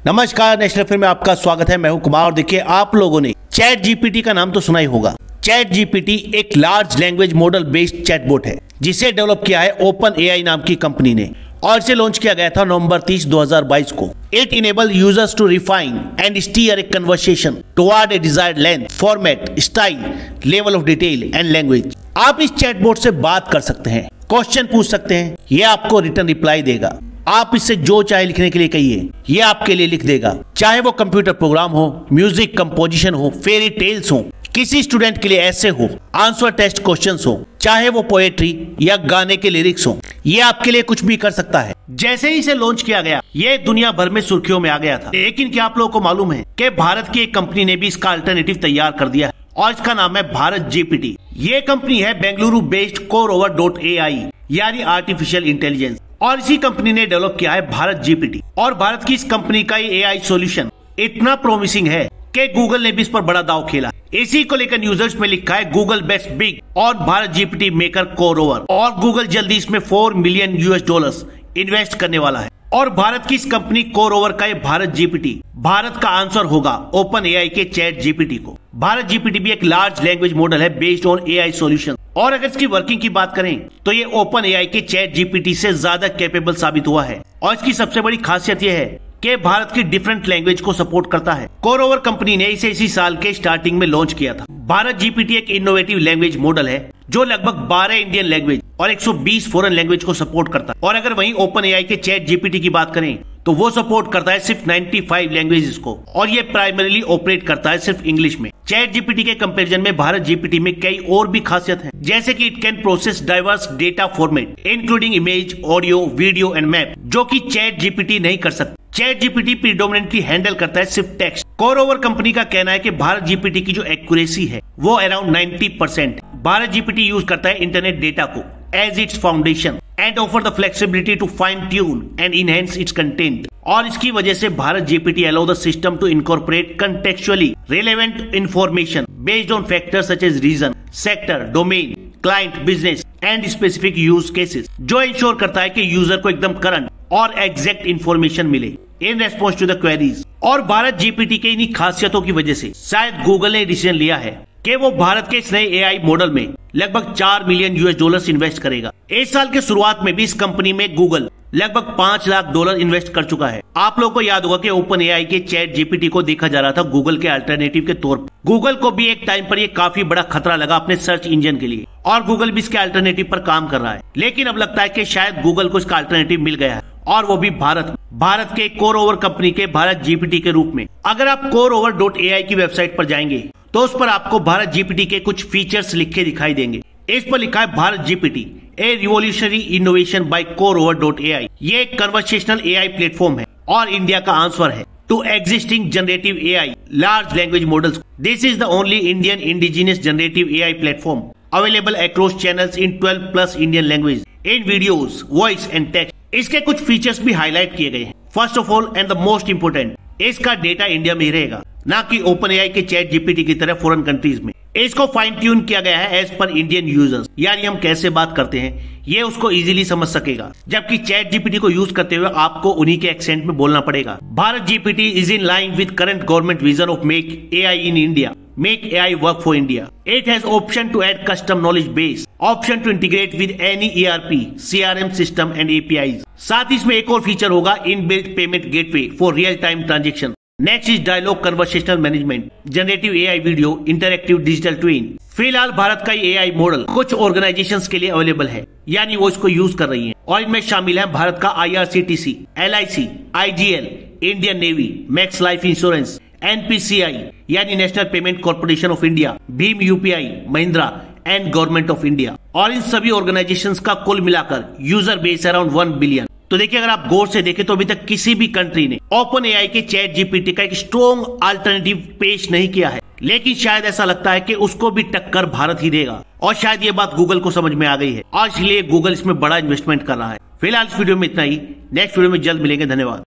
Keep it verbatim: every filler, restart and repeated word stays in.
नमस्कार, national film में आपका स्वागत है। मैं हूं कुमार और देखिए, आप लोगों ने चैट जीपीटी का नाम तो सुना ही होगा। चैट जीपीटी एक large language model based chatbot है जिसे डेवलप किया है ओपन एआई नाम की कंपनी ने और इसे लॉन्च किया गया था नवंबर तीस दो हज़ार बाईस को। It enable users to refine and steer a conversation toward a desired length, format, style, level of detail and language. आप इस चैटबॉट से बात कर सकते हैं, क्वेश्चन पूछ सकते हैं, यह आपको रिटर्न रिप्लाई देगा। आप इससे जो चाहे लिखने के लिए कहिए, ये आपके लिए लिख देगा। चाहे वो कंप्यूटर प्रोग्राम हो, म्यूजिक कंपोजिशन हो, फेरी टेल्स हो, किसी स्टूडेंट के लिए ऐसे हो, आंसर टेस्ट क्वेश्चंस हो, चाहे वो पोएट्री या गाने के लिरिक्स हो, ये आपके लिए कुछ भी कर सकता है। जैसे ही इसे लॉन्च किया गया, ये दुनिया भर में सुर्खियों में आ गया था। लेकिन क्या आप लोगों को मालूम है कि भारत की एक कंपनी ने भी इसका अल्टरनेटिव तैयार कर दिया है और इसका नाम है भारत जीपीटी। ये कंपनी है Bengaluru based CoRover dot A I यानी आर्टिफिशियल इंटेलिजेंस, और इसी कंपनी ने डेवलप किया है भारत जीपीटी। और भारत की इस कंपनी का ये एआई सॉल्यूशन इतना प्रॉमिसिंग है कि गूगल ने भी इस पर बड़ा दांव खेला। इसी को लेकर न्यूज़र्स में लिखा है गूगल बेस्ट बिग और भारत जीपीटी मेकर कोरओवर, और गूगल जल्दी इसमें four million US dollars invest करने वाला है। और भारत की इस कंपनी कोरओवर का ये भारत जीपीटी भारत का आंसर होगा ओपन एआई के चैट जीपीटी को। भारत जीपीटी भी एक लार्ज लैंग्वेज मॉडल है बेस्ड ऑन एआई सॉल्यूशन, और अगर इसकी वर्किंग की बात करें तो ये ओपन एआई के चैट जीपीटी से ज्यादा कैपेबल साबित हुआ है। और इसकी सबसे बड़ी खासियत यह है कि भारत की डिफरेंट लैंग्वेज को सपोर्ट करता है। कोरओवर कंपनी ने इसे इसी साल के स्टार्टिंग में लॉन्च किया था। भारत जीपीटी एक इनोवेटिव लैंग्वेज मॉडल है जो लगभग बारह इंडियन लैंग्वेज और एक सौ बीस फॉरेन लैंग्वेज को सपोर्ट करता है। और अगर वहीं ओपन एआई के चैट जीपीटी की बात करें तो वो सपोर्ट करता है सिर्फ पचानवे लैंग्वेजेस को, और ये प्राइमरीली ऑपरेट करता है सिर्फ इंग्लिश में। चैट जीपीटी के कंपैरिजन में भारत जीपीटी में कई और भी खासियत है, जैसे कि it can process diverse data format including image, audio, video and map, जो कि चैट जीपीटी नहीं कर सकता। चैट जीपीटी प्रीडोमिनेंटली हैंडल करता है सिर्फ टेक्स्ट। कोरओवर कंपनी का कहना है कि भारत जीपीटी की जो एक्यूरेसी है वो अराउंड नब्बे परसेंट। भारत जीपीटी यूज करता है इंटरनेट डेटा को as its foundation and offer the flexibility to fine tune and enhance its content. और इसकी वजह से Bharat GPT allow the system to incorporate contextually relevant information based on factors such as region, sector, domain, client, business and specific use cases, जो ensure करता है कि user को एकदम करंट और एग्जैक्ट इंफॉर्मेशन मिले in response to the queries. और Bharat GPT के इन्हीं खासियतों की वजह से शायद गूगल ने डिसीजन लिया है कि वो भारत के इस नए एआई मॉडल में लगभग चार मिलियन यूएस डॉलर्स इन्वेस्ट करेगा। इस साल के शुरुआत में भी इस कंपनी में गूगल लगभग पांच लाख डॉलर इन्वेस्ट कर चुका है। आप लोगों को याद होगा कि ओपन एआई के चैट जीपीटी को देखा जा रहा था गूगल के अल्टरनेटिव के तौर पर। गूगल को भी एक टाइम पर ये काफी बड़ा खतरा लगा अपने सर्च इंजन के लिए, और गूगल भी इसके अल्टरनेटिव पर काम कर रहा है। लेकिन अब लगता है कि शायद गूगल को इसका अल्टरनेटिव मिल गया है, और वो भी भारत भारत के कोरओवर कंपनी के भारत जीपीटी के रूप में। अगर आप कोरओवर डॉट ए आई की वेबसाइट पर जाएंगे तो उस पर आपको भारत जीपीटी के कुछ फीचर्स लिखे दिखाई देंगे। इस पर लिखा है Bharat GPT a revolutionary innovation by CoRover dot A I. ये एक कन्वर्सेशनल एआई प्लेटफॉर्म है और इंडिया का आंसर है to existing generative AI large language models. This is the only Indian indigenous generative AI platform available across channels in twelve plus Indian language in videos, voice and text. इसके कुछ features भी highlight किए गए हैं। First of all and the most important, इसका data India में ही रहेगा, ना कि ओपन एआई के चैट जीपीटी की तरह फॉरेन कंट्रीज में। इसको फाइन ट्यून किया गया है एज पर इंडियन यूजर्स, यानी हम कैसे बात करते हैं ये उसको इजीली समझ सकेगा, जबकि चैट जीपीटी को यूज करते हुए आपको उन्हीं के एक्सेंट में बोलना पड़ेगा। Bharat GPT is in line with current government vision of make AI in India, make A I work for India. It has option to add custom knowledge base, option to integrate with any E R P, C R M system and A P Is. साथ ही इसमें एक और feature होगा inbuilt payment gateway for real time transaction. Next is dialogue conversational management, generative AI video, interactive digital twin. फिलहाल भारत का ये AI model कुछ organisations के लिए अवेलेबल है, यानी वो इसको यूज कर रही हैं, और इनमें शामिल है भारत का IRCTC, LIC, IGL, Indian navy, Max Life insurance, NPCI यानी national payment corporation of India, भीम UPI, Mahindra and government of India. और इन सभी ऑर्गेनाइजेशंस का कुल मिलाकर user base around one billion. तो देखिए, अगर आप गौर से देखें तो अभी तक किसी भी कंट्री ने ओपन एआई के चैट जीपीटी का एक स्ट्रॉन्ग अल्टरनेटिव पेश नहीं किया है, लेकिन शायद ऐसा लगता है कि उसको भी टक्कर भारत ही देगा। और शायद ये बात गूगल को समझ में आ गई है और इसलिए गूगल इसमें बड़ा इन्वेस्टमेंट कर रहा है। फिलहाल इस वीडियो में इतना ही, नेक्स्ट वीडियो में जल्द मिलेंगे। धन्यवाद।